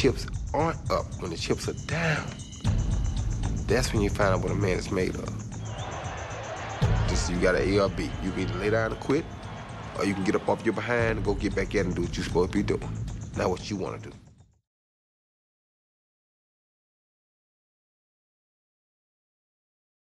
chips aren't up, when the chips are down, that's when you find out what a man is made of. Just you got an A or B. You can either lay down and quit, or you can get up off your behind and go get back in and do what you're supposed to be doing. Not what you want to do.